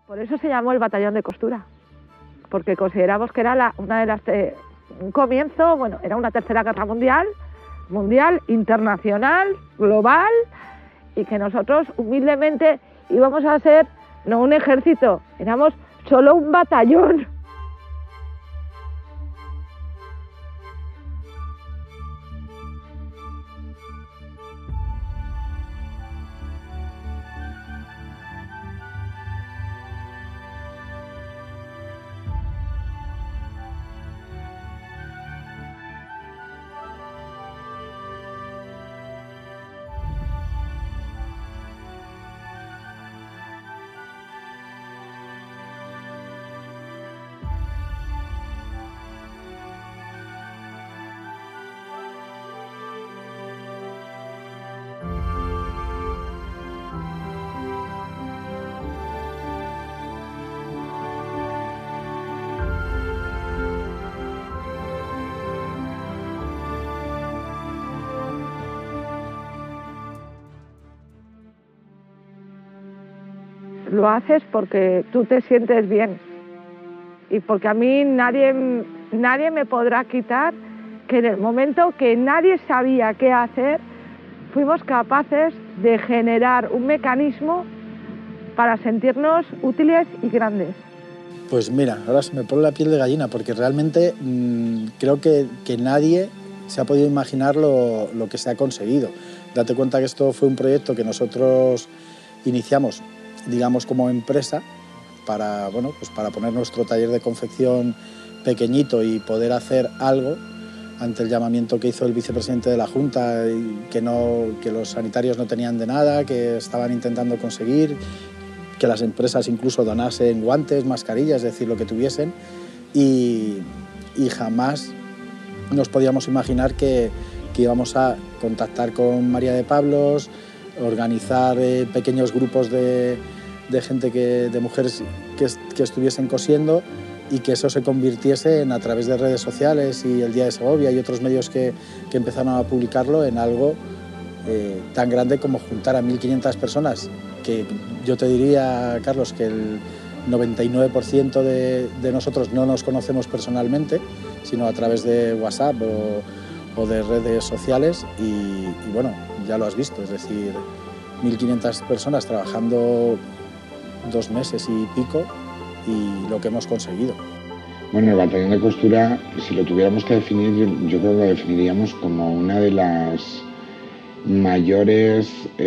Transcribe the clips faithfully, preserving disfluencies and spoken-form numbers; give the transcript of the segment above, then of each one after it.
Por eso se llamó el Batallón de Costura, porque consideramos que era la, una de las te, un comienzo, bueno, era una tercera guerra mundial, mundial, internacional, global, y que nosotros humildemente íbamos a ser no un ejército, éramos solo un batallón. Lo haces porque tú te sientes bien y porque a mí nadie, nadie me podrá quitar que en el momento que nadie sabía qué hacer, fuimos capaces de generar un mecanismo para sentirnos útiles y grandes. Pues mira, ahora se me pone la piel de gallina porque realmente mmm, creo que, que nadie se ha podido imaginar lo, lo que se ha conseguido. Date cuenta que esto fue un proyecto que nosotros iniciamos, digamos, como empresa para, bueno, pues para poner nuestro taller de confección pequeñito y poder hacer algo ante el llamamiento que hizo el vicepresidente de la Junta, y que, no, que los sanitarios no tenían de nada, que estaban intentando conseguir, que las empresas incluso donasen guantes, mascarillas, es decir, lo que tuviesen, y, y jamás nos podíamos imaginar que, que íbamos a contactar con María de Pablos, organizar eh, pequeños grupos de, de gente, que, de mujeres que, que estuviesen cosiendo y que eso se convirtiese en, a través de redes sociales y el Día de Segovia y otros medios que, que empezaron a publicarlo, en algo eh, tan grande como juntar a mil quinientas personas, que yo te diría, Carlos, que el noventa y nueve por ciento de, de nosotros no nos conocemos personalmente, sino a través de WhatsApp o, o de redes sociales y, y bueno, ya lo has visto, es decir, mil quinientas personas trabajando dos meses y pico y lo que hemos conseguido. Bueno, el batallón de costura, si lo tuviéramos que definir, yo creo que lo definiríamos como una de las mayores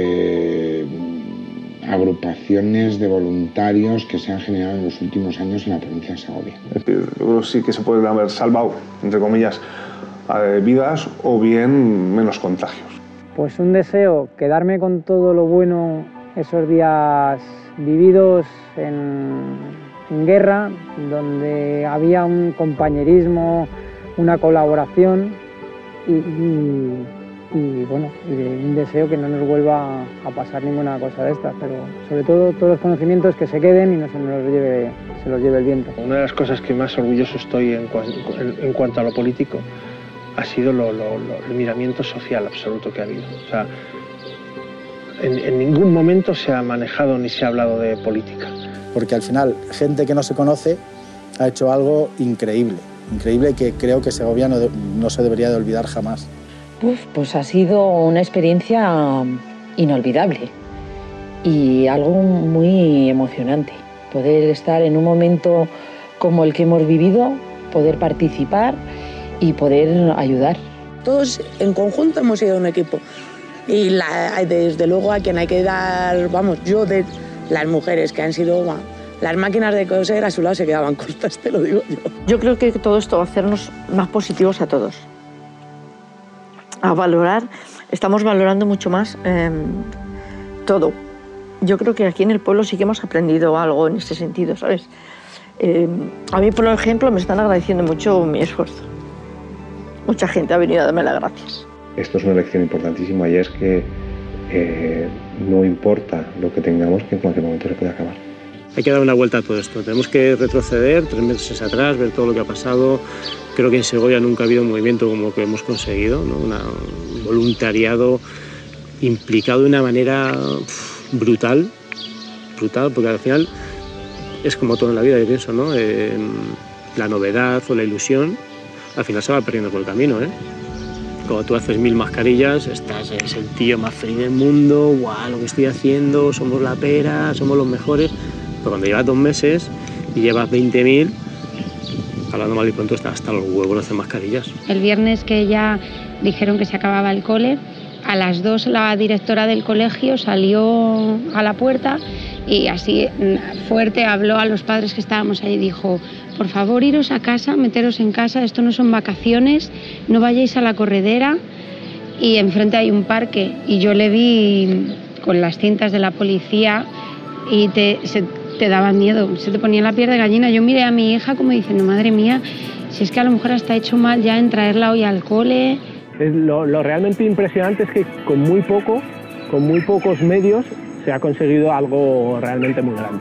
eh, agrupaciones de voluntarios que se han generado en los últimos años en la provincia de Segovia. Es decir, yo creo que sí que se pueden haber salvado, entre comillas, eh, vidas o bien menos contagios. Pues un deseo, quedarme con todo lo bueno esos días vividos en, en guerra, donde había un compañerismo, una colaboración y, y, y bueno, y de un deseo que no nos vuelva a pasar ninguna cosa de estas, pero sobre todo todos los conocimientos que se queden y no se nos lleve, se los lleve el viento. Una de las cosas que más orgulloso estoy en, en, en cuanto a lo político ha sido lo, lo, lo, el miramiento social absoluto que ha habido. O sea, en, en ningún momento se ha manejado ni se ha hablado de política. Porque al final, gente que no se conoce ha hecho algo increíble, increíble, y que creo que Segovia no, de, no se debería de olvidar jamás. Uf, pues ha sido una experiencia inolvidable y algo muy emocionante. Poder estar en un momento como el que hemos vivido, poder participar y poder ayudar. Todos en conjunto hemos sido un equipo y la, desde luego a quien hay que dar, vamos, yo de las mujeres que han sido, bueno, las máquinas de coser a su lado se quedaban cortas, te lo digo yo. Yo creo que todo esto va a hacernos más positivos a todos, a valorar, estamos valorando mucho más eh, todo. Yo creo que aquí en el pueblo sí que hemos aprendido algo en ese sentido, ¿sabes? Eh, a mí, por ejemplo, me están agradeciendo mucho mi esfuerzo. Mucha gente ha venido a darme las gracias. Esto es una lección importantísima y es que eh, no importa lo que tengamos, que en cualquier momento se puede acabar. Hay que dar una vuelta a todo esto. Tenemos que retroceder tres meses atrás, ver todo lo que ha pasado. Creo que en Segovia nunca ha habido un movimiento como el que hemos conseguido, ¿no? Una, un voluntariado implicado de una manera pff, brutal, brutal, porque al final es como todo en la vida, yo pienso, ¿no? Eh, la novedad o la ilusión al final se va perdiendo por el camino, ¿eh? Cuando tú haces mil mascarillas, estás, eres el tío más feliz del mundo, guau, lo que estoy haciendo, somos la pera, somos los mejores. Pero cuando llevas dos meses y llevas veinte mil, hablando mal y pronto, está hasta los huevos de hacer mascarillas. El viernes que ya dijeron que se acababa el cole, a las dos la directora del colegio salió a la puerta y así fuerte habló a los padres que estábamos ahí y dijo: por favor, iros a casa, meteros en casa, esto no son vacaciones, no vayáis a la corredera. Y enfrente hay un parque y yo le vi con las cintas de la policía y te, se, te daba miedo, se te ponía la piel de gallina. Yo miré a mi hija como diciendo: madre mía, si es que a lo mejor hasta he hecho mal ya en traerla hoy al cole. Lo, lo realmente impresionante es que con muy poco, con muy pocos medios, se ha conseguido algo realmente muy grande.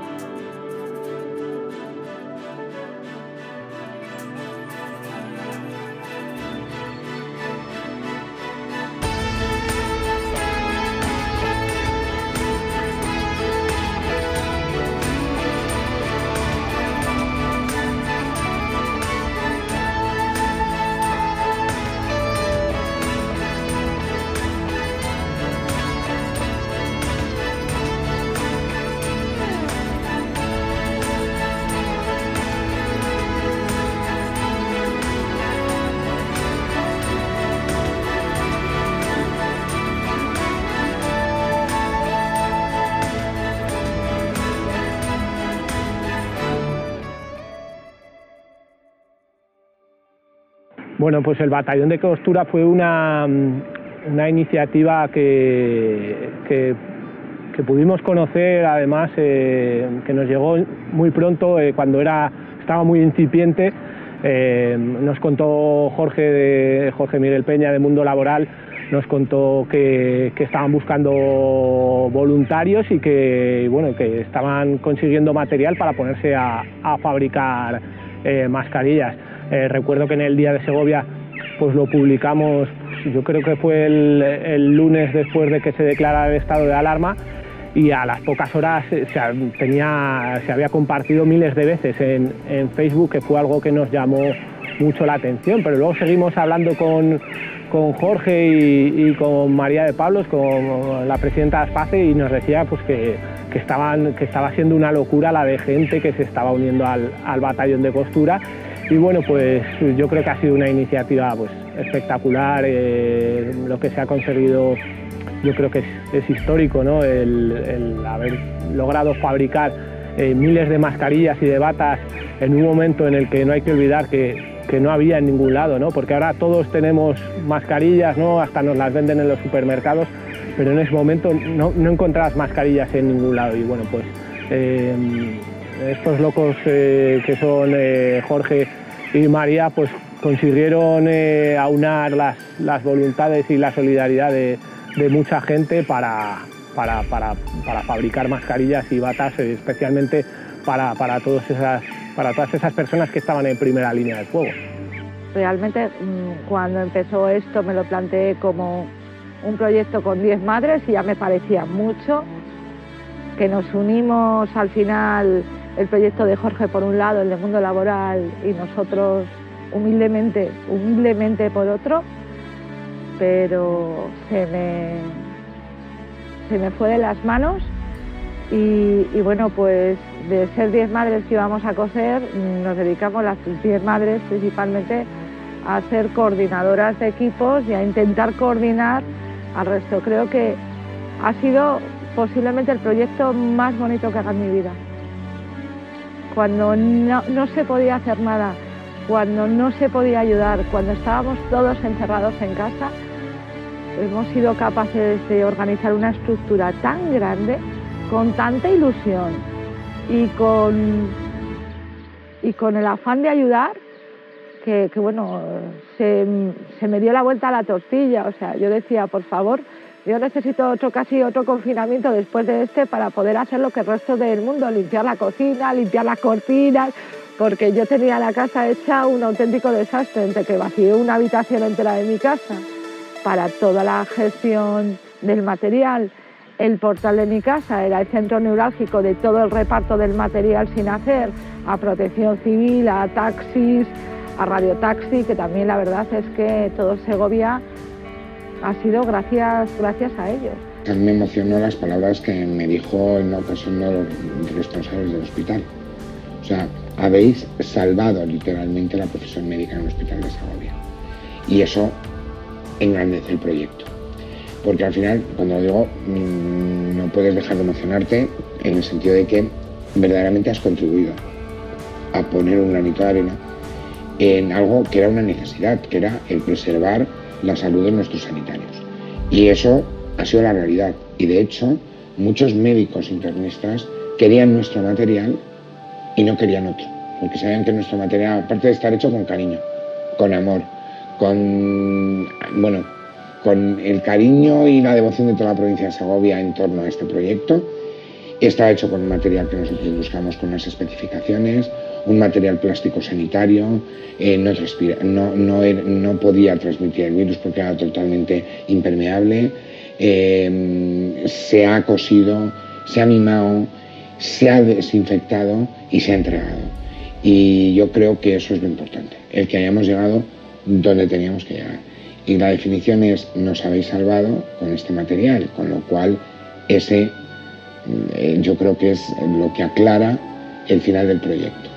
Bueno, pues el Batallón de Costura fue una, una iniciativa que, que, que pudimos conocer, además, eh, que nos llegó muy pronto, eh, cuando era, estaba muy incipiente. Eh, nos contó Jorge, de, Jorge Miguel Peña, de Mundo Laboral, nos contó que, que estaban buscando voluntarios y que, bueno, que estaban consiguiendo material para ponerse a, a fabricar eh, mascarillas. Eh, recuerdo que en el Día de Segovia pues lo publicamos, yo creo que fue el, el lunes después de que se declarara el estado de alarma, y a las pocas horas se, tenía, se había compartido miles de veces en, en Facebook, que fue algo que nos llamó mucho la atención. Pero luego seguimos hablando con, con Jorge y, y con María de Pablos, con la presidenta de ASPACE, y nos decía pues que, que, estaban, que estaba siendo una locura la de gente que se estaba uniendo al, al Batallón de Costura. Y bueno, pues yo creo que ha sido una iniciativa pues espectacular. Eh, lo que se ha conseguido, yo creo que es, es histórico, ¿no? El, el haber logrado fabricar eh, miles de mascarillas y de batas en un momento en el que no hay que olvidar que, que no había en ningún lado, ¿no? Porque ahora todos tenemos mascarillas, ¿no? Hasta nos las venden en los supermercados, pero en ese momento no, no encontrabas mascarillas en ningún lado. Y bueno, pues eh, estos locos eh, que son eh, Jorge y María, pues consiguieron eh, aunar las, las voluntades y la solidaridad de, de mucha gente para, para, para, para fabricar mascarillas y batas, eh, especialmente para, para, todas esas, para todas esas personas que estaban en primera línea de fuego. Realmente, cuando empezó esto, me lo planteé como un proyecto con diez madres y ya me parecía mucho, que nos unimos al final. El proyecto de Jorge por un lado, el de Mundo Laboral, y nosotros humildemente, humildemente por otro, pero se me, se me fue de las manos y, y bueno, pues de ser diez madres que íbamos a coser, nos dedicamos las diez madres principalmente a ser coordinadoras de equipos y a intentar coordinar al resto. Creo que ha sido posiblemente el proyecto más bonito que haga en mi vida. Cuando no, no se podía hacer nada, cuando no se podía ayudar, cuando estábamos todos encerrados en casa, hemos sido capaces de organizar una estructura tan grande, con tanta ilusión y con, y con el afán de ayudar, que, que bueno, se, se me dio la vuelta a la tortilla. O sea, yo decía, por favor, yo necesito otro, casi otro confinamiento después de este para poder hacer lo que el resto del mundo, limpiar la cocina, limpiar las cortinas, porque yo tenía la casa hecha un auténtico desastre, entre que vacié una habitación entera de mi casa para toda la gestión del material, el portal de mi casa era el centro neurálgico de todo el reparto del material sin hacer, a Protección Civil, a taxis, a radiotaxi, que también la verdad es que todo Segovia ha sido gracias, gracias a ellos. A mí me emocionó las palabras que me dijo en una ocasión uno de los responsables del hospital. O sea, habéis salvado literalmente la profesión médica en el hospital de Segovia. Y eso engrandece el proyecto. Porque al final, cuando lo digo, no puedes dejar de emocionarte en el sentido de que verdaderamente has contribuido a poner un granito de arena en algo que era una necesidad, que era el preservar la salud de nuestros sanitarios. Y eso ha sido la realidad. Y de hecho, muchos médicos internistas querían nuestro material y no querían otro, porque sabían que nuestro material, aparte de estar hecho con cariño, con amor, con, bueno, con el cariño y la devoción de toda la provincia de Segovia en torno a este proyecto, está hecho con un material que nosotros buscamos con unas especificaciones, un material plástico sanitario, eh, no, transpira, no, no, no podía transmitir el virus porque era totalmente impermeable, eh, se ha cosido, se ha mimado, se ha desinfectado y se ha entregado. Y yo creo que eso es lo importante, el que hayamos llegado donde teníamos que llegar. Y la definición es, nos habéis salvado con este material, con lo cual ese eh, yo creo que es lo que aclara el final del proyecto.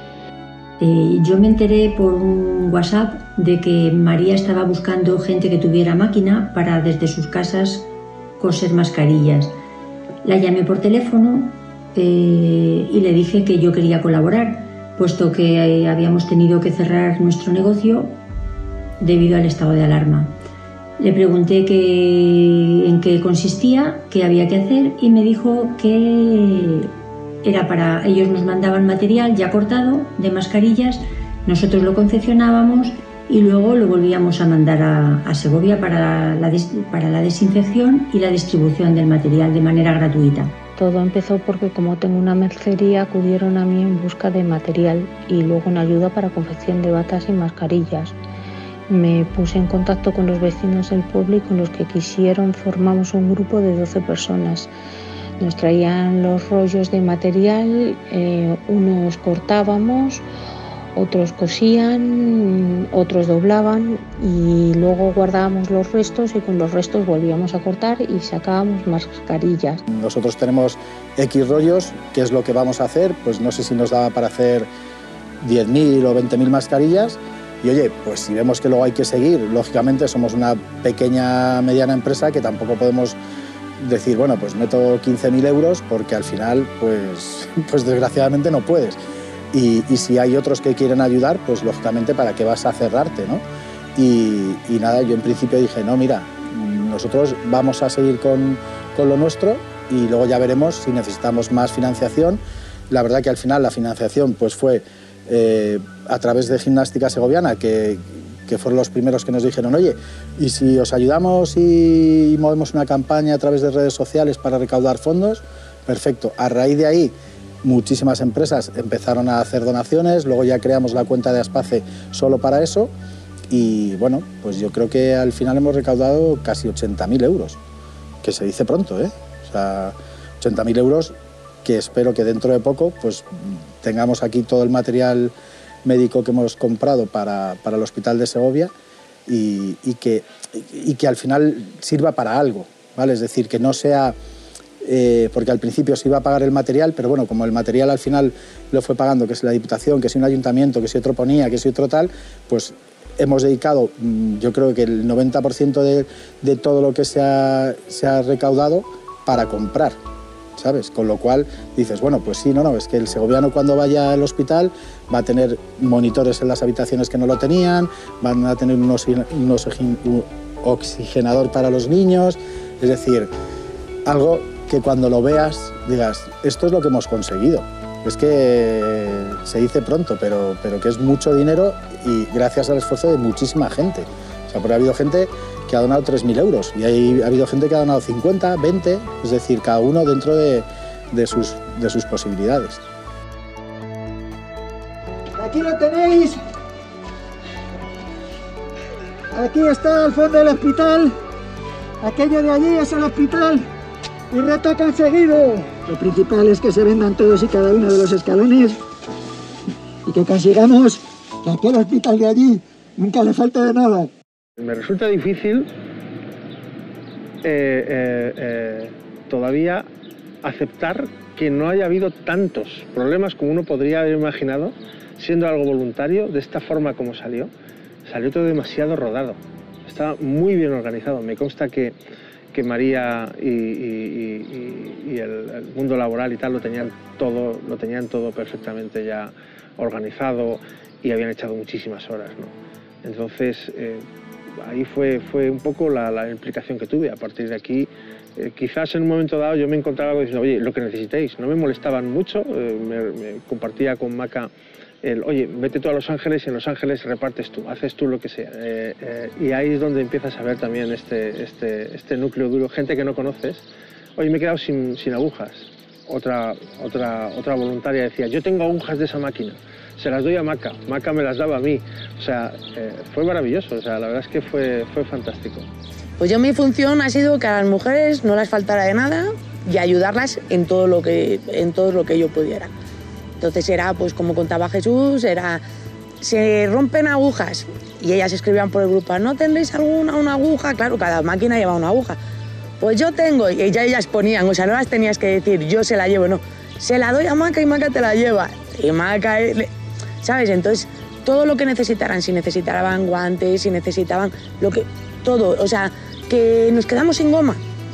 Eh, yo me enteré por un WhatsApp de que María estaba buscando gente que tuviera máquina para desde sus casas coser mascarillas. La llamé por teléfono eh, y le dije que yo quería colaborar, puesto que eh, habíamos tenido que cerrar nuestro negocio debido al estado de alarma. Le pregunté que, en qué consistía, qué había que hacer y me dijo que era para, ellos nos mandaban material ya cortado de mascarillas, nosotros lo confeccionábamos y luego lo volvíamos a mandar a, a Segovia para la, para la desinfección y la distribución del material de manera gratuita. Todo empezó porque, como tengo una mercería, acudieron a mí en busca de material y luego en ayuda para confección de batas y mascarillas. Me puse en contacto con los vecinos del pueblo y con los que quisieron formamos un grupo de doce personas. Nos traían los rollos de material, eh, unos cortábamos, otros cosían, otros doblaban y luego guardábamos los restos y con los restos volvíamos a cortar y sacábamos mascarillas. Nosotros tenemos X rollos, ¿qué es lo que vamos a hacer? Pues no sé si nos daba para hacer diez mil o veinte mil mascarillas. Y oye, pues si vemos que luego hay que seguir, lógicamente somos una pequeña, mediana empresa que tampoco podemos decir, bueno, pues meto quince mil euros porque al final, pues, pues desgraciadamente no puedes. Y, y si hay otros que quieren ayudar, pues lógicamente para qué vas a cerrarte, ¿no? Y, y nada, yo en principio dije, no, mira, nosotros vamos a seguir con, con lo nuestro y luego ya veremos si necesitamos más financiación. La verdad que al final la financiación pues fue Eh, a través de Gimnástica Segoviana, que, que fueron los primeros que nos dijeron, oye, ¿y si os ayudamos y movemos una campaña a través de redes sociales para recaudar fondos? Perfecto. A raíz de ahí, muchísimas empresas empezaron a hacer donaciones, luego ya creamos la cuenta de Aspace solo para eso y bueno, pues yo creo que al final hemos recaudado casi ochenta mil euros, que se dice pronto, ¿eh? O sea, ochenta mil euros que espero que dentro de poco pues tengamos aquí todo el material médico que hemos comprado para, para el Hospital de Segovia y, y, que, y que al final sirva para algo, ¿vale? Es decir, que no sea... Eh, porque al principio se iba a pagar el material, pero bueno, como el material al final lo fue pagando, que es la Diputación, que si un ayuntamiento, que si otro ponía, que si otro tal, pues hemos dedicado, yo creo que el noventa por ciento de, de todo lo que se ha, se ha recaudado para comprar, ¿sabes? Con lo cual dices, bueno, pues sí, no, no, es que el segoviano cuando vaya al hospital va a tener monitores en las habitaciones que no lo tenían, van a tener un, un, un oxigenador para los niños, es decir, algo que cuando lo veas digas, esto es lo que hemos conseguido. Es que se dice pronto, pero, pero que es mucho dinero y gracias al esfuerzo de muchísima gente. O sea, porque ha habido gente que ha donado tres mil euros y hay, ha habido gente que ha donado cincuenta, veinte, es decir, cada uno dentro de, de, sus, de sus posibilidades. Aquí lo tenéis. Aquí está el fondo del hospital. Aquello de allí es el hospital. ¡Y reto conseguido! Lo principal es que se vendan todos y cada uno de los escalones y que consigamos que aquel hospital de allí nunca le falte de nada. Me resulta difícil eh, eh, eh, todavía aceptar que no haya habido tantos problemas como uno podría haber imaginado, siendo algo voluntario, de esta forma como salió. Salió todo demasiado rodado, estaba muy bien organizado. Me consta que, que María y, y, y, y el, el mundo laboral y tal lo tenían todo, lo tenían todo perfectamente ya organizado y habían echado muchísimas horas, ¿no? Entonces, eh, ahí fue, fue un poco la, la implicación que tuve. A partir de aquí, eh, quizás en un momento dado yo me encontraba diciendo, oye, lo que necesitéis. No me molestaban mucho, eh, me, me compartía con Maca el, oye, vete tú a Los Ángeles y en Los Ángeles repartes tú, haces tú lo que sea. Eh, eh, y ahí es donde empiezas a ver también este, este, este núcleo duro, gente que no conoces. Oye, me he quedado sin, sin agujas. Otra, otra, otra voluntaria decía, yo tengo agujas de esa máquina. Se las doy a Maca, Maca me las daba a mí. O sea, eh, fue maravilloso, o sea, la verdad es que fue, fue fantástico. Pues yo mi función ha sido que a las mujeres no les faltara de nada y ayudarlas en todo lo que, en todo lo que yo pudiera. Entonces era, pues como contaba Jesús, era, se rompen agujas y ellas escribían por el grupo, ¿no tendréis alguna una aguja? Claro, cada máquina lleva una aguja. Pues yo tengo, y ya ellas ponían, o sea, no las tenías que decir, yo se la llevo, no. Se la doy a Maca y Maca te la lleva. Y Maca... ¿Sabes? Entonces, todo lo que necesitaran, si necesitaban guantes, si necesitaban lo que... Todo, o sea, que nos quedamos sin goma.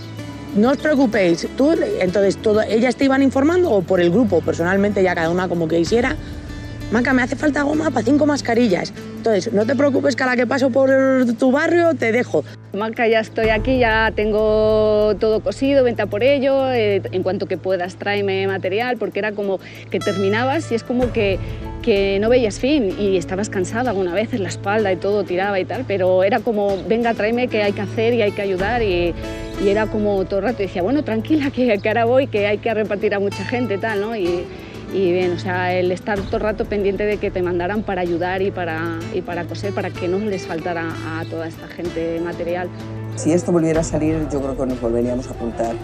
No os preocupéis. Tú, entonces, todo, ellas te iban informando o por el grupo, personalmente, ya cada una como que hiciera. Maca, me hace falta goma para cinco mascarillas. Entonces, no te preocupes que a la que paso por tu barrio te dejo. Maca, ya estoy aquí, ya tengo todo cosido, vente a por ello, eh, en cuanto que puedas tráeme material, porque era como que terminabas y es como que, que no veías fin y estabas cansada alguna vez en la espalda y todo tiraba y tal, pero era como, venga, tráeme que hay que hacer y hay que ayudar y, y era como todo el rato, y decía, bueno, tranquila, que, que ahora voy, que hay que repartir a mucha gente y tal, ¿no? Y, Y bien, o sea, el estar todo el rato pendiente de que te mandaran para ayudar y para, y para coser, para que no les faltara a toda esta gente material. Si esto volviera a salir, yo creo que nos volveríamos a apuntar.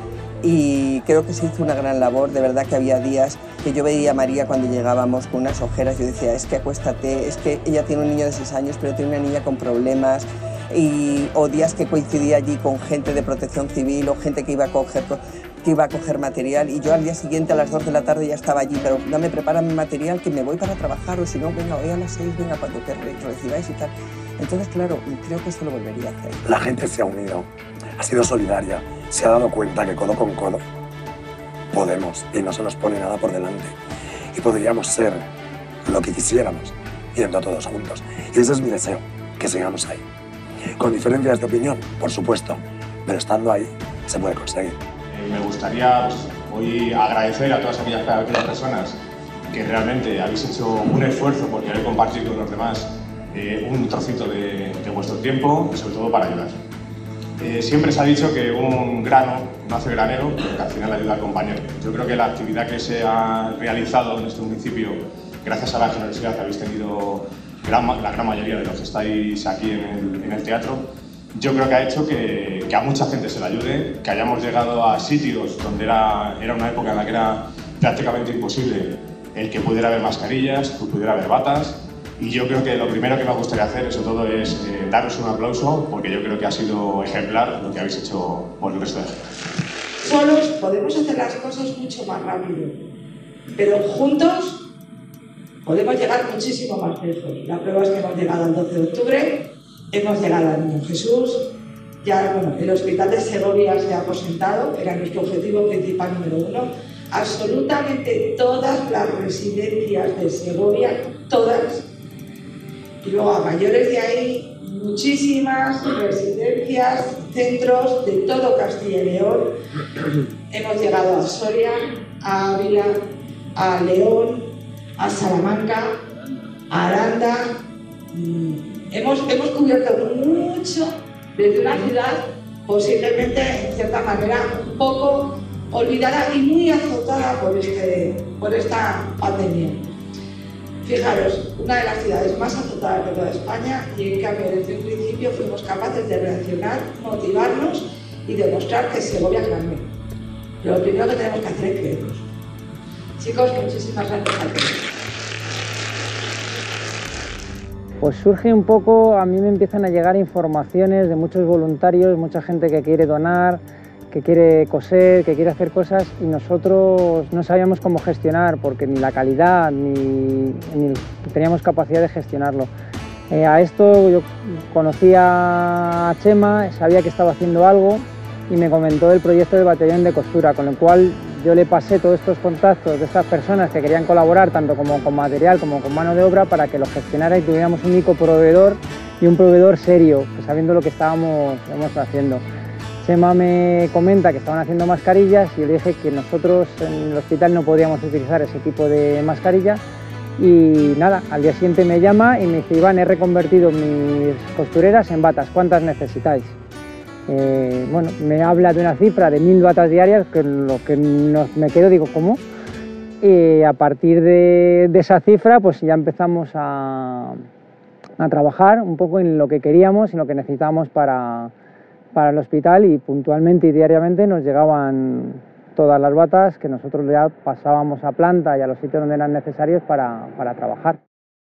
Y creo que se hizo una gran labor, de verdad que había días que yo veía a María cuando llegábamos con unas ojeras, yo decía, es que acuéstate, es que ella tiene un niño de seis años, pero tiene una niña con problemas, y, o días que coincidía allí con gente de protección civil o gente que iba a coger... que iba a coger material y yo al día siguiente a las dos de la tarde ya estaba allí, pero dame, prepara mi material que me voy para trabajar o si no, venga, hoy a las seis, venga, cuando te recibáis y tal. Entonces, claro, creo que esto lo volvería a hacer. La gente se ha unido, ha sido solidaria, se ha dado cuenta que codo con codo podemos y no se nos pone nada por delante y podríamos ser lo que quisiéramos yendo todos juntos. Y ese es mi deseo, que sigamos ahí. Con diferencias de opinión, por supuesto, pero estando ahí se puede conseguir. Me gustaría pues, hoy agradecer a todas aquellas, a aquellas personas que realmente habéis hecho un esfuerzo por querer compartir con los demás eh, un trocito de, de vuestro tiempo y sobre todo para ayudar. Eh, siempre se ha dicho que un grano no hace granero, pero que al final ayuda al compañero. Yo creo que la actividad que se ha realizado en este municipio, gracias a la generosidad que habéis tenido gran, la gran mayoría de los que estáis aquí en el, en el teatro, yo creo que ha hecho que, que a mucha gente se le ayude, que hayamos llegado a sitios donde era, era una época en la que era prácticamente imposible el que pudiera haber mascarillas, que pudiera haber batas. Y yo creo que lo primero que me gustaría hacer, sobre todo, es eh, daros un aplauso, porque yo creo que ha sido ejemplar lo que habéis hecho por el resto de gente. Solos podemos hacer las cosas mucho más rápido, pero juntos podemos llegar muchísimo más lejos. La prueba es que hemos llegado al doce de octubre, hemos llegado al Niño Jesús, ya bueno, el hospital de Segovia se ha aposentado, era nuestro objetivo principal número uno. Absolutamente todas las residencias de Segovia, todas, y luego a mayores de ahí, muchísimas residencias, centros de todo Castilla y León. Hemos llegado a Soria, a Ávila, a León, a Salamanca, a Aranda. Hemos, hemos cubierto mucho desde una ciudad posiblemente, en cierta manera, un poco olvidada y muy azotada por, este, por esta pandemia. Fijaros, una de las ciudades más azotadas de toda España, y en cambio desde un principio fuimos capaces de reaccionar, motivarnos y demostrar que Segovia es grande. Pero lo primero que tenemos que hacer es creernos. Chicos, muchísimas gracias a todos. Pues surge un poco, a mí me empiezan a llegar informaciones de muchos voluntarios, mucha gente que quiere donar, que quiere coser, que quiere hacer cosas y nosotros no sabíamos cómo gestionar porque ni la calidad ni, ni teníamos capacidad de gestionarlo. Eh, a esto yo conocía a Chema, sabía que estaba haciendo algo y me comentó del proyecto del batallón de costura, con lo cual yo le pasé todos estos contactos de estas personas que querían colaborar tanto como con material como con mano de obra para que lo gestionara y tuviéramos un único proveedor y un proveedor serio, pues sabiendo lo que estábamos, estábamos haciendo. Chema me comenta que estaban haciendo mascarillas y yo le dije que nosotros en el hospital no podíamos utilizar ese tipo de mascarillas y nada, al día siguiente me llama y me dice: Iván, he reconvertido mis costureras en batas, ¿cuántas necesitáis? Eh, bueno, me habla de una cifra de mil batas diarias, que lo que nos, me quedo digo, ¿cómo? Y a partir de, de esa cifra pues ya empezamos a, a trabajar un poco en lo que queríamos y lo que necesitábamos para, para el hospital y puntualmente y diariamente nos llegaban todas las batas que nosotros ya pasábamos a planta y a los sitios donde eran necesarios para, para trabajar.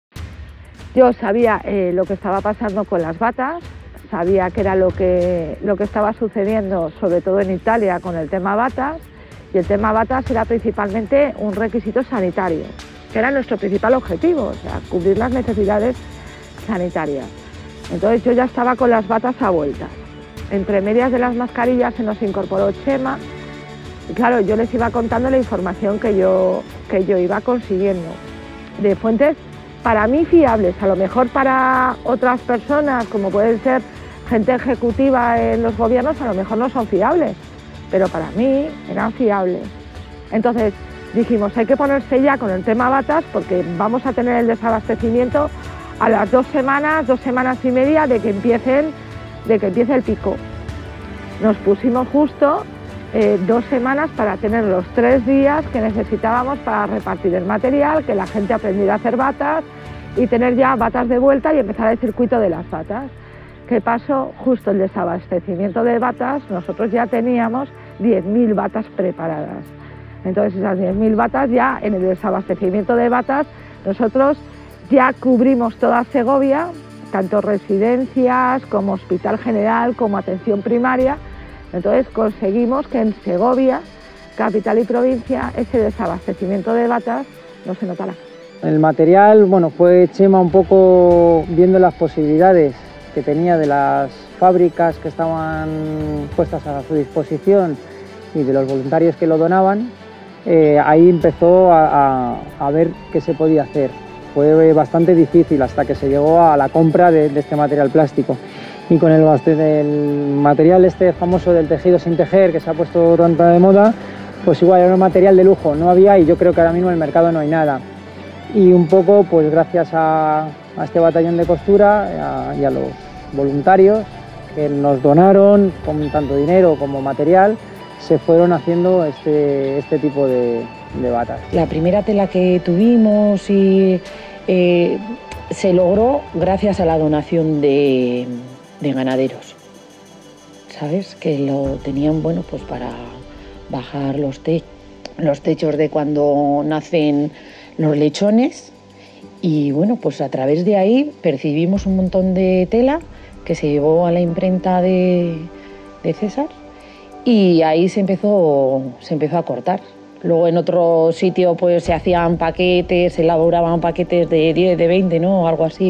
Yo sabía eh, lo que estaba pasando con las batas, sabía que era lo que, lo que estaba sucediendo, sobre todo en Italia, con el tema batas, y el tema batas era principalmente un requisito sanitario, que era nuestro principal objetivo, o sea, cubrir las necesidades sanitarias. Entonces yo ya estaba con las batas a vueltas. Entre medias de las mascarillas se nos incorporó Chema, y claro, yo les iba contando la información que yo, que yo iba consiguiendo, de fuentes para mí fiables, a lo mejor para otras personas, como pueden ser gente ejecutiva en los gobiernos, a lo mejor no son fiables, pero para mí eran fiables. Entonces dijimos, hay que ponerse ya con el tema batas porque vamos a tener el desabastecimiento a las dos semanas, dos semanas y media de que, empiecen, de que empiece el pico. Nos pusimos justo eh, dos semanas para tener los tres días que necesitábamos para repartir el material, que la gente aprendiera a hacer batas y tener ya batas de vuelta y empezar el circuito de las batas. ¿Qué pasó? Justo el desabastecimiento de batas, nosotros ya teníamos diez mil batas preparadas. Entonces esas diez mil batas ya en el desabastecimiento de batas nosotros ya cubrimos toda Segovia, tanto residencias como hospital general como atención primaria. Entonces conseguimos que en Segovia, capital y provincia, ese desabastecimiento de batas no se notara. El material, bueno, fue Chema un poco viendo las posibilidades que tenía de las fábricas que estaban puestas a su disposición y de los voluntarios que lo donaban. Eh, ahí empezó a, a, a ver qué se podía hacer. Fue bastante difícil hasta que se llegó a la compra de, de este material plástico. Y con el, el material este famoso del tejido sin tejer, que se ha puesto tanta de moda, pues igual era un material de lujo, no había, y yo creo que ahora mismo en el mercado no hay nada. Y un poco, pues gracias a, a este batallón de costura a, y a los voluntarios que nos donaron con tanto dinero como material, se fueron haciendo este, este tipo de, de batas. La primera tela que tuvimos y, eh, se logró gracias a la donación de, de ganaderos, ¿sabes? Que lo tenían, bueno, pues para bajar los, te los techos de cuando nacen los lechones, y bueno, pues a través de ahí percibimos un montón de tela que se llevó a la imprenta de, de César, y ahí se empezó, se empezó a cortar. Luego en otro sitio pues se hacían paquetes, se elaboraban paquetes de diez, de veinte, ¿no? Algo así.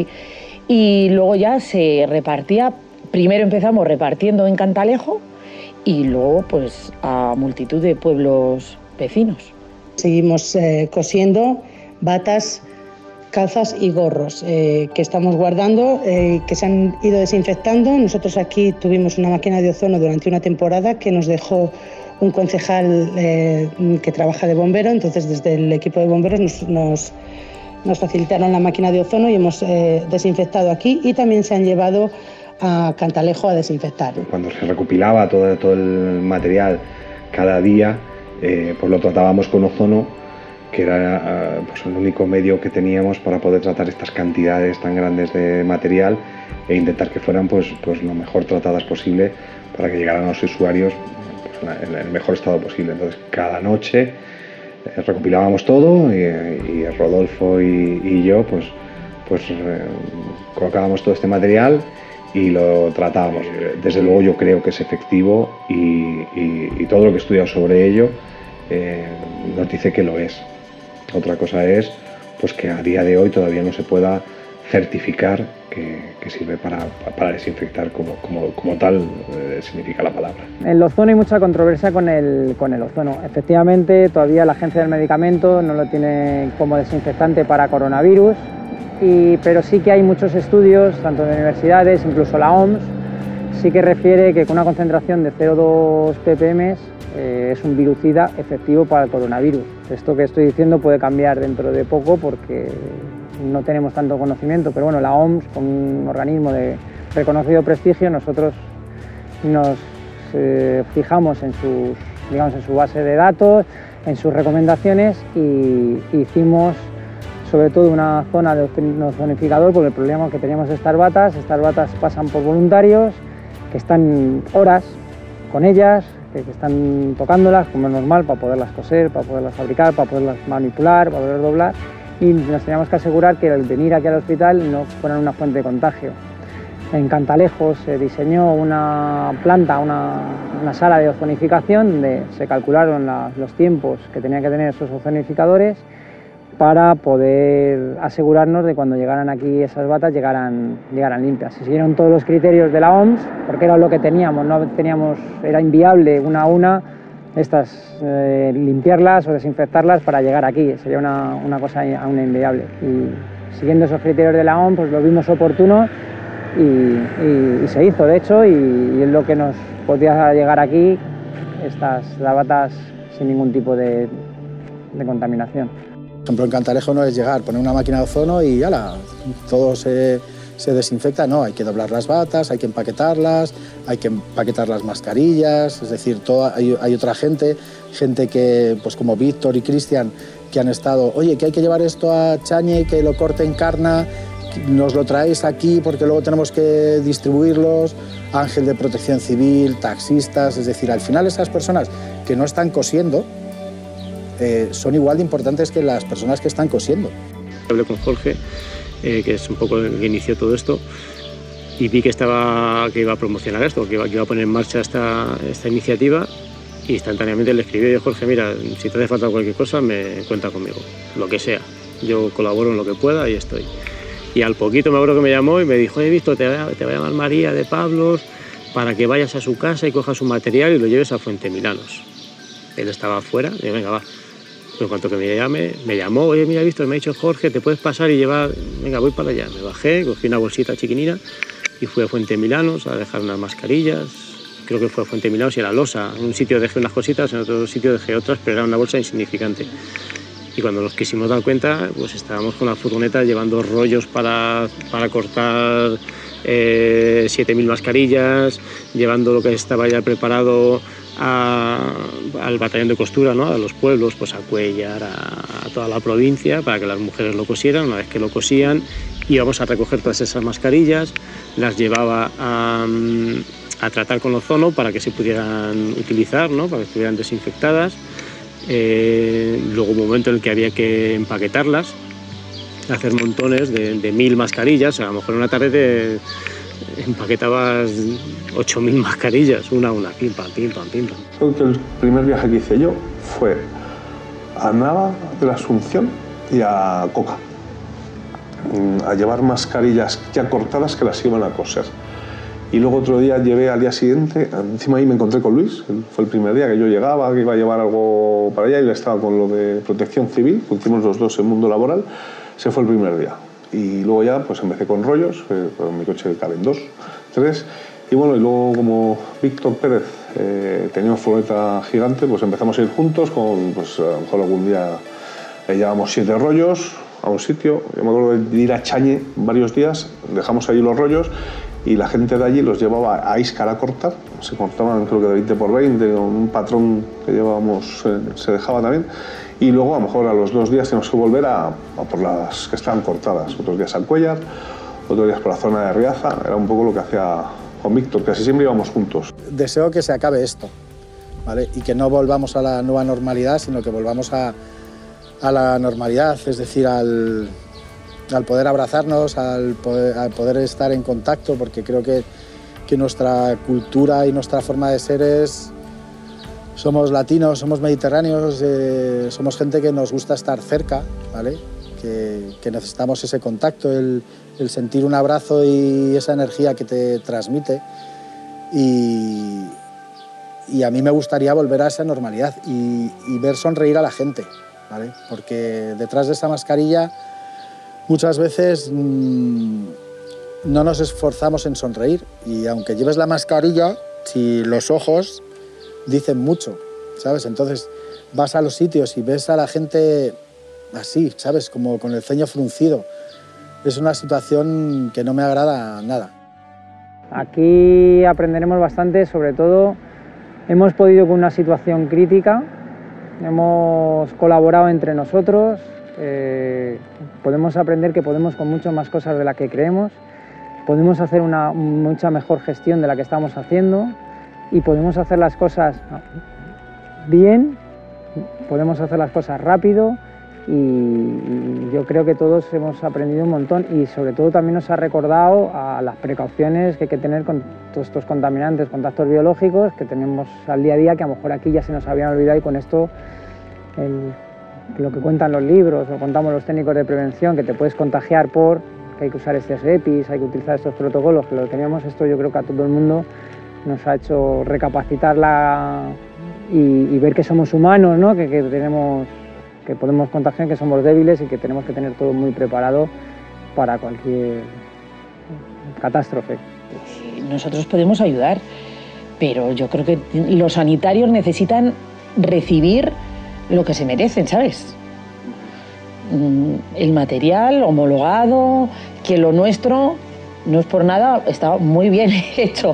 Y luego ya se repartía, primero empezamos repartiendo en Cantalejo y luego pues a multitud de pueblos vecinos. Seguimos eh, cosiendo batas, calzas y gorros eh, que estamos guardando, eh, que se han ido desinfectando. Nosotros aquí tuvimos una máquina de ozono durante una temporada que nos dejó un concejal eh, que trabaja de bombero, entonces desde el equipo de bomberos nos, nos, nos facilitaron la máquina de ozono y hemos eh, desinfectado aquí, y también se han llevado a Cantalejo a desinfectar. Cuando se recopilaba todo, todo el material cada día, eh, pues lo tratábamos con ozono, que era pues, el único medio que teníamos para poder tratar estas cantidades tan grandes de material e intentar que fueran pues, pues lo mejor tratadas posible para que llegaran a los usuarios pues, en el mejor estado posible. Entonces, cada noche eh, recopilábamos todo y, y Rodolfo y, y yo pues, pues eh, colocábamos todo este material y lo tratábamos. Desde luego yo creo que es efectivo y, y, y todo lo que he estudiado sobre ello eh, nos dice que lo es. Otra cosa es pues, que a día de hoy todavía no se pueda certificar que, que sirve para, para desinfectar como, como, como tal eh, significa la palabra. En el ozono hay mucha controversia con el, con el ozono. Efectivamente, todavía la Agencia del Medicamento no lo tiene como desinfectante para coronavirus, y, pero sí que hay muchos estudios, tanto de universidades, incluso la O M S, sí que refiere que con una concentración de cero coma dos ppm eh, es un virucida efectivo para el coronavirus. Esto que estoy diciendo puede cambiar dentro de poco porque no tenemos tanto conocimiento, pero bueno, la O M S, con un organismo de reconocido prestigio, nosotros nos eh, fijamos en, sus, digamos, en su base de datos, en sus recomendaciones, y hicimos sobre todo una zona de ozonificador por el problema que teníamos de estas batas. Estas batas pasan por voluntarios que están horas con ellas, que, que están tocándolas como es normal para poderlas coser, para poderlas fabricar, para poderlas manipular, para poder doblar, y nos teníamos que asegurar que al venir aquí al hospital no fueran una fuente de contagio. En Cantalejos se diseñó una planta, una, una sala de ozonificación donde se calcularon la, los tiempos que tenían que tener esos ozonificadores para poder asegurarnos de cuando llegaran aquí esas batas llegaran, llegaran limpias. Se siguieron todos los criterios de la O M S, porque era lo que teníamos, no teníamos, era inviable una a una estas, eh, limpiarlas o desinfectarlas para llegar aquí, sería una, una cosa aún inviable. Y siguiendo esos criterios de la O M S, pues lo vimos oportuno y, y, y se hizo, de hecho, y, y es lo que nos podía llegar aquí, estas batas sin ningún tipo de, de contaminación. Por ejemplo, en Cantalejo no es llegar, poner una máquina de ozono y ya todo se, se desinfecta. No, hay que doblar las batas, hay que empaquetarlas, hay que empaquetar las mascarillas, es decir, todo, hay, hay otra gente, gente que, pues como Víctor y Cristian, que han estado, oye, que hay que llevar esto a Chañe, que lo corte en Carna, nos lo traéis aquí porque luego tenemos que distribuirlos, Ángel de Protección Civil, taxistas, es decir, al final esas personas que no están cosiendo, Eh, son igual de importantes que las personas que están cosiendo. Hablé con Jorge, eh, que es un poco el que inició todo esto, y vi que, estaba, que iba a promocionar esto, que iba, que iba a poner en marcha esta, esta iniciativa, y instantáneamente le escribí y dije, Jorge, mira, si te hace falta cualquier cosa, me cuenta conmigo, lo que sea. Yo colaboro en lo que pueda y estoy. Y al poquito me acuerdo que me llamó y me dijo, he visto, te va, te va a llamar María de Pablos para que vayas a su casa y cojas su material y lo lleves a Fuente Milanos. Él estaba afuera, y venga, va. En cuanto que me llame, me llamó, oye, mira, Víctor, me ha dicho Jorge, ¿te puedes pasar y llevar? Venga, voy para allá. Me bajé, cogí una bolsita chiquinina y fui a Fuente Milanos a dejar unas mascarillas. Creo que fue a Fuente Milanos y a La Losa. En un sitio dejé unas cositas, en otro sitio dejé otras, pero era una bolsa insignificante. Y cuando nos quisimos dar cuenta, pues estábamos con la furgoneta llevando rollos para, para cortar eh, siete mil mascarillas, llevando lo que estaba ya preparado A, al batallón de costura, ¿no? A los pueblos, pues a Cuellar, a, a toda la provincia, para que las mujeres lo cosieran. Una vez que lo cosían, íbamos a recoger todas esas mascarillas, las llevaba a, a tratar con ozono para que se pudieran utilizar, ¿no? Para que estuvieran desinfectadas. Eh, luego un momento en el que había que empaquetarlas, hacer montones de, de mil mascarillas. O sea, a lo mejor en una tarde de, empaquetabas ocho mil mascarillas, una a una, pim, pam, pim, pam, pim, pam. Creo que el primer viaje que hice yo fue a Nava de la Asunción y a Coca, a llevar mascarillas ya cortadas que las iban a coser. Y luego otro día llevé al día siguiente, encima ahí me encontré con Luis, fue el primer día que yo llegaba, que iba a llevar algo para allá, y él estaba con lo de Protección Civil, hicimos los dos en mundo laboral, ese fue el primer día. Y luego ya pues empecé con rollos, eh, con mi coche caben dos, tres, y bueno, y luego como Víctor Pérez eh, tenía una furgoneta gigante, pues empezamos a ir juntos, con, pues a lo mejor algún día eh, llevamos siete rollos a un sitio. Yo me acuerdo de ir a Chañe varios días, dejamos allí los rollos y la gente de allí los llevaba a Íscar a cortar, se cortaban creo que de veinte por veinte, con un patrón que llevábamos eh, se dejaba también. Y luego, a lo mejor a los dos días tenemos que volver a, a por las que estaban cortadas. Otros días al Cuellar, otros días por la zona de Riaza. Era un poco lo que hacía Juan Víctor, que así siempre íbamos juntos. Deseo que se acabe esto, ¿vale? Y que no volvamos a la nueva normalidad, sino que volvamos a, a la normalidad, es decir, al, al poder abrazarnos, al poder, al poder estar en contacto, porque creo que, que nuestra cultura y nuestra forma de ser es... Somos latinos, somos mediterráneos, eh, somos gente que nos gusta estar cerca, ¿vale? Que, que necesitamos ese contacto, el, el sentir un abrazo y esa energía que te transmite. Y, y a mí me gustaría volver a esa normalidad y, y ver sonreír a la gente, ¿vale? Porque detrás de esa mascarilla muchas veces mmm, no nos esforzamos en sonreír, y aunque lleves la mascarilla, si los ojos dicen mucho, ¿sabes? Entonces vas a los sitios y ves a la gente así, ¿sabes? Como con el ceño fruncido. Es una situación que no me agrada nada. Aquí aprenderemos bastante, sobre todo hemos podido con una situación crítica, hemos colaborado entre nosotros, eh, podemos aprender que podemos con mucho más cosas de las que creemos, podemos hacer una mucha mejor gestión de la que estamos haciendo y podemos hacer las cosas bien, podemos hacer las cosas rápido y, y yo creo que todos hemos aprendido un montón y sobre todo también nos ha recordado a las precauciones que hay que tener con todos estos contaminantes, contactos biológicos que tenemos al día a día, que a lo mejor aquí ya se nos habían olvidado, y con esto el, lo que cuentan los libros o contamos los técnicos de prevención, que te puedes contagiar por, que hay que usar estos EPIs, hay que utilizar estos protocolos, que lo teníamos, esto yo creo que a todo el mundo nos ha hecho recapacitarla y, y ver que somos humanos, ¿no? que, que, tenemos, que podemos contagiar, que somos débiles y que tenemos que tener todo muy preparado para cualquier catástrofe. Nosotros podemos ayudar, pero yo creo que los sanitarios necesitan recibir lo que se merecen, ¿sabes? El material homologado, que lo nuestro, no es por nada, está muy bien hecho,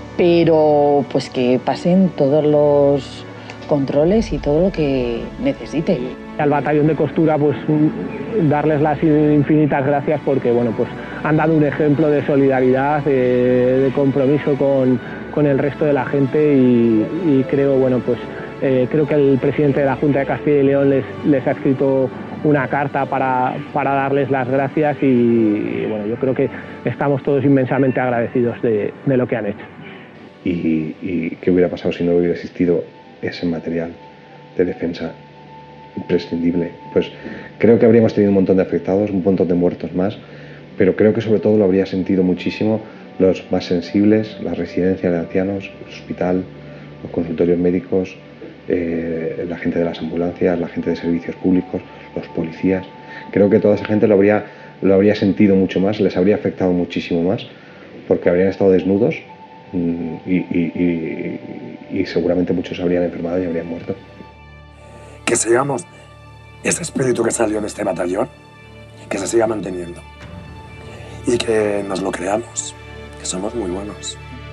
pero pues que pasen todos los controles y todo lo que necesite. Al batallón de costura, pues darles las infinitas gracias porque bueno, pues han dado un ejemplo de solidaridad, de, de compromiso con, con el resto de la gente y, y creo, bueno, pues eh, creo que el presidente de la Junta de Castilla y León les, les ha escrito una carta para, para darles las gracias y, y bueno, yo creo que estamos todos inmensamente agradecidos de, de lo que han hecho. Y, y qué hubiera pasado si no hubiera existido ese material de defensa imprescindible. Pues creo que habríamos tenido un montón de afectados, un montón de muertos más, pero creo que sobre todo lo habría sentido muchísimo los más sensibles, las residencias de ancianos, el hospital, los consultorios médicos, eh, la gente de las ambulancias, la gente de servicios públicos, los policías. Creo que toda esa gente lo habría, lo habría sentido mucho más, les habría afectado muchísimo más, porque habrían estado desnudos y, y, y, y seguramente muchos habrían enfermado y habrían muerto. Que sigamos ese espíritu que salió de este batallón, que se siga manteniendo y que nos lo creamos, que somos muy buenos.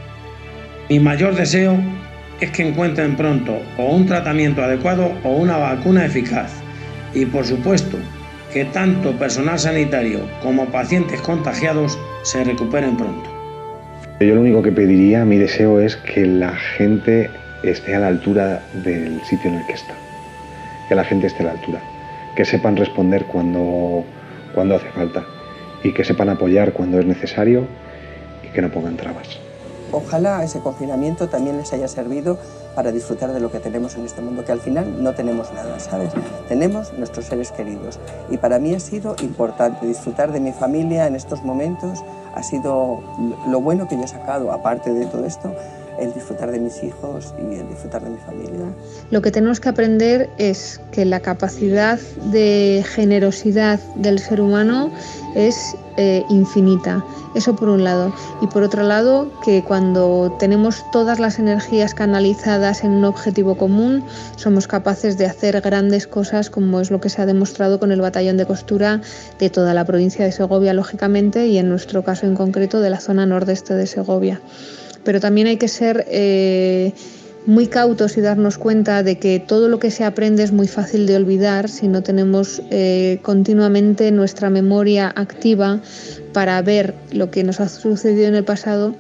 Mi mayor deseo es que encuentren pronto o un tratamiento adecuado o una vacuna eficaz y, por supuesto, que tanto personal sanitario como pacientes contagiados se recuperen pronto. Yo lo único que pediría, mi deseo es que la gente esté a la altura del sitio en el que está, que la gente esté a la altura, que sepan responder cuando, cuando hace falta y que sepan apoyar cuando es necesario y que no pongan trabas. Ojalá ese confinamiento también les haya servido para disfrutar de lo que tenemos en este mundo, que al final no tenemos nada, ¿sabes? Tenemos nuestros seres queridos y para mí ha sido importante disfrutar de mi familia en estos momentos, ha sido lo bueno que yo he sacado, aparte de todo esto, el disfrutar de mis hijos y el disfrutar de mi familia. Lo que tenemos que aprender es que la capacidad de generosidad del ser humano es eh, infinita. Eso por un lado. Y por otro lado, que cuando tenemos todas las energías canalizadas en un objetivo común, somos capaces de hacer grandes cosas, como es lo que se ha demostrado con el batallón de costura de toda la provincia de Segovia, lógicamente, y en nuestro caso en concreto de la zona nordeste de Segovia. Pero también hay que ser eh, muy cautos y darnos cuenta de que todo lo que se aprende es muy fácil de olvidar si no tenemos eh, continuamente nuestra memoria activa para ver lo que nos ha sucedido en el pasado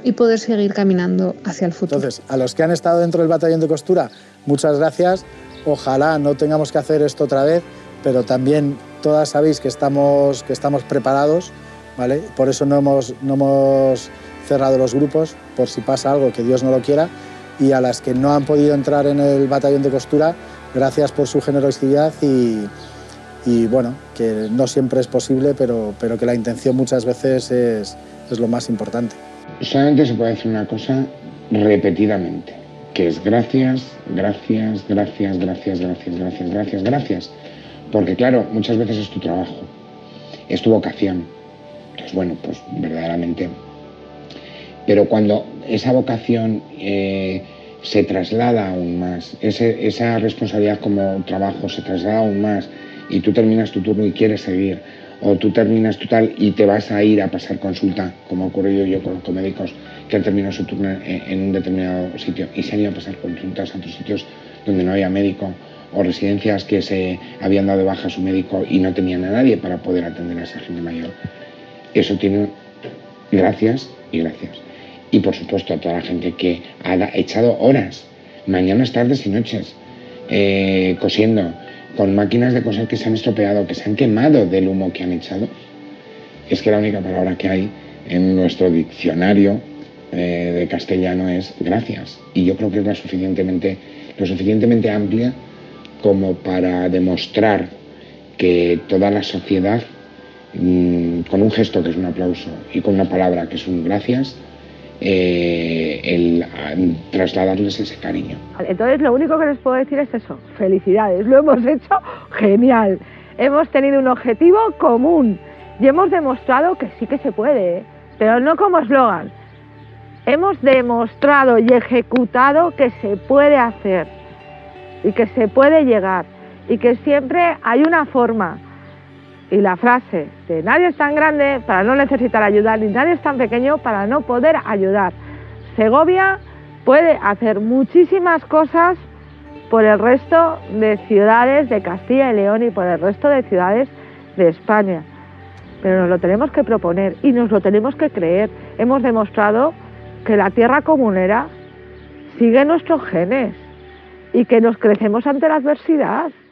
y poder seguir caminando hacia el futuro. Entonces, a los que han estado dentro del batallón de costura, muchas gracias. Ojalá no tengamos que hacer esto otra vez, pero también todas sabéis que estamos, que estamos preparados, ¿vale? Por eso no hemos, no hemos cerrado los grupos, por si pasa algo, que Dios no lo quiera. Y a las que no han podido entrar en el batallón de costura, gracias por su generosidad y, y bueno, que no siempre es posible, pero, pero que la intención muchas veces es, es lo más importante. Solamente se puede decir una cosa repetidamente, que es gracias, gracias, gracias, gracias, gracias, gracias, gracias, gracias. Porque claro, muchas veces es tu trabajo, es tu vocación. Entonces, bueno, pues verdaderamente. Pero cuando esa vocación eh, se traslada aún más, ese, esa responsabilidad como trabajo se traslada aún más y tú terminas tu turno y quieres seguir, o tú terminas tu tal y te vas a ir a pasar consulta, como ha ocurrido yo conozco médicos que han terminado su turno en, en un determinado sitio y se han ido a pasar consultas a otros sitios donde no había médico, o residencias que se habían dado de baja a su médico y no tenían a nadie para poder atender a esa gente mayor. Eso tiene gracias y gracias. Y por supuesto a toda la gente que ha echado horas, mañanas, tardes y noches, eh, cosiendo, con máquinas de coser que se han estropeado, que se han quemado del humo que han echado. Es que la única palabra que hay en nuestro diccionario eh, de castellano es gracias. Y yo creo que es la suficientemente, lo suficientemente amplia como para demostrar que toda la sociedad, mmm, con un gesto que es un aplauso y con una palabra que es un gracias, eh, el trasladarles ese cariño. Entonces lo único que les puedo decir es eso, felicidades, lo hemos hecho genial, hemos tenido un objetivo común y hemos demostrado que sí que se puede, ¿eh? Pero no como eslogan, hemos demostrado y ejecutado que se puede hacer y que se puede llegar y que siempre hay una forma. Y la frase de nadie es tan grande para no necesitar ayuda, ni nadie es tan pequeño para no poder ayudar. Segovia puede hacer muchísimas cosas por el resto de ciudades de Castilla y León y por el resto de ciudades de España. Pero nos lo tenemos que proponer y nos lo tenemos que creer. Hemos demostrado que la tierra comunera sigue nuestros genes y que nos crecemos ante la adversidad.